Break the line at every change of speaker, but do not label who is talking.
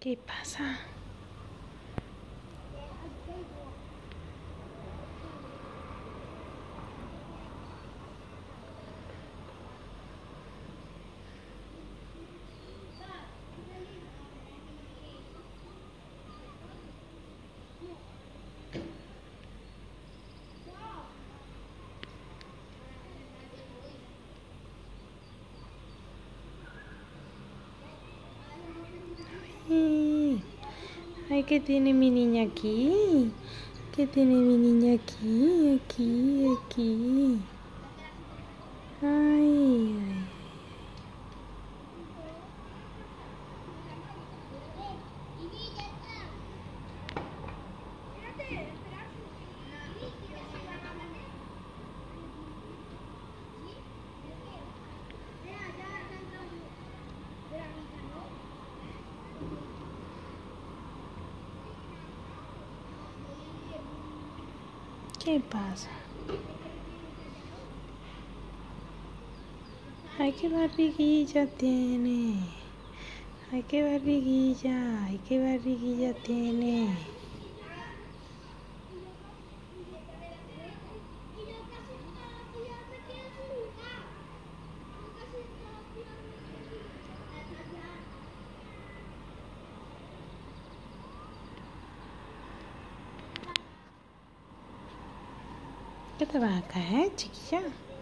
¿Qué pasa? Ay, ¿qué tiene mi niña aquí? ¿Qué tiene mi niña aquí? Aquí. Ay. ¿Qué pasa? Ay, qué barriguilla tiene. Ay, qué barriguilla tiene. ¿Qué te va a caer, chiquilla?